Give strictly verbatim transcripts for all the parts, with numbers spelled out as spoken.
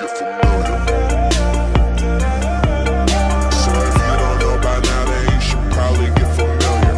get familiar. So if you don't know by now, then you should probably get familiar.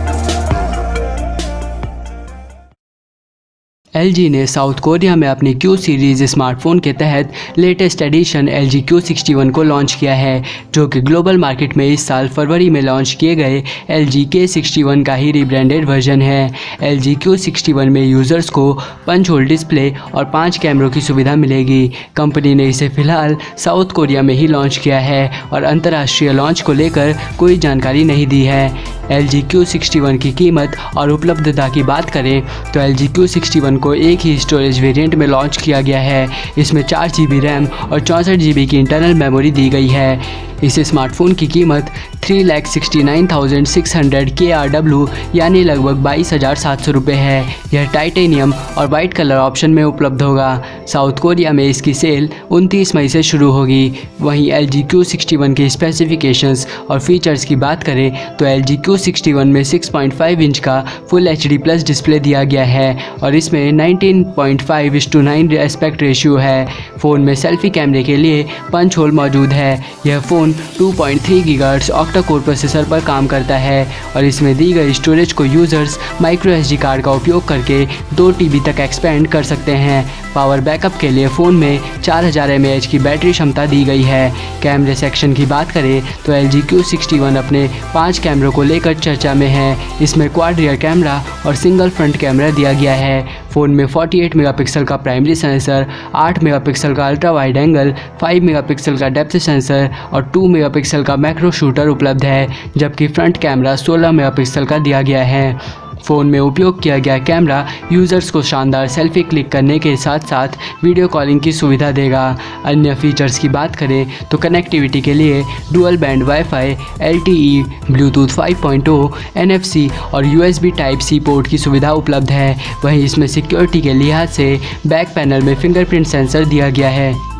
L G ने South Korea में अपनी Q series smartphone के तहत latest edition L G Q sixty one को launch किया है, जो कि ग्लोबल मार्केट में इस साल फरवरी में लॉन्च किए गए एल जी के सिक्सटी वन का ही रीब्रांडेड वर्जन है। L G Q sixty one में यूज़र्स को पंच होल डिस्प्ले और पाँच कैमरों की सुविधा मिलेगी। कंपनी ने इसे फ़िलहाल साउथ कोरिया में ही लॉन्च किया है और अंतर्राष्ट्रीय लॉन्च को लेकर कोई जानकारी नहीं दी है। L G Q sixty one की कीमत और उपलब्धता की बात करें तो L G Q sixty one को एक ही स्टोरेज वेरिएंट में लॉन्च किया गया है। इसमें चार जी बी रैम और चौंसठ जी बी की इंटरनल मेमोरी दी गई है। इस स्मार्टफोन की कीमत three lakh sixty nine thousand six hundred K R W यानी लगभग बाईस हज़ार सात सौ रुपये है। यह टाइटेनियम और वाइट कलर ऑप्शन में उपलब्ध होगा। साउथ कोरिया में इसकी सेल उनतीस मई से शुरू होगी। वहीं L G Q sixty one के स्पेसिफिकेशंस और फीचर्स की बात करें तो L G Q sixty one में सिक्स पॉइंट फाइव इंच का full H D plus display दिया गया है और इसमें nineteen point five is to nine aspect ratio है। फ़ोन में सेल्फी कैमरे के लिए पंच होल मौजूद है। यह phone two point three gigahertz octa core processor पर काम करता है और इसमें दी गई स्टोरेज को users micro S D card का उपयोग करके दो टी बी तक एक्सपेंड कर सकते हैं। पावर बैकअप के लिए फ़ोन में चार हज़ार एम ए एच की बैटरी क्षमता दी गई है। कैमरे सेक्शन की बात करें तो L G Q sixty one अपने पाँच कैमरों को लेकर चर्चा में है। इसमें क्वाड रियर कैमरा और सिंगल फ्रंट कैमरा दिया गया है। फ़ोन में अड़तालीस मेगापिक्सल का प्राइमरी सेंसर, आठ मेगापिक्सल का अल्ट्रा वाइड एंगल, पाँच मेगापिक्सल का डेप्थ सेंसर और दो मेगापिक्सल का मैक्रो शूटर उपलब्ध है, जबकि फ्रंट कैमरा सोलह मेगापिक्सल का दिया गया है। फ़ोन में उपयोग किया गया कैमरा यूज़र्स को शानदार सेल्फी क्लिक करने के साथ साथ वीडियो कॉलिंग की सुविधा देगा। अन्य फीचर्स की बात करें तो कनेक्टिविटी के लिए dual band wifi, L T E, Bluetooth five point O, N F C और U S B type C port की सुविधा उपलब्ध है। वहीं इसमें सिक्योरिटी के लिहाज से बैक पैनल में फिंगरप्रिंट सेंसर दिया गया है।